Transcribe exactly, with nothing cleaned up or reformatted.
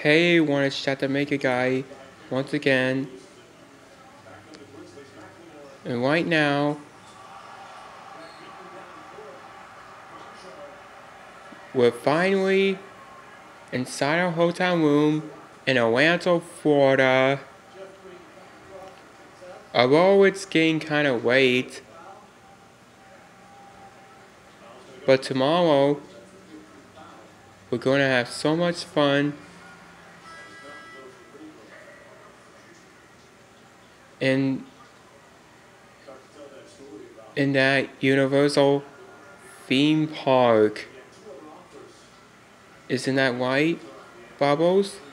Hey, wanna chat the maker guy once again. And right now, we're finally inside our hotel room in Orlando, Florida. Although it's getting kind of late, but tomorrow we're going to have so much fun in in that Universal theme park. Isn't that right, Bubbles?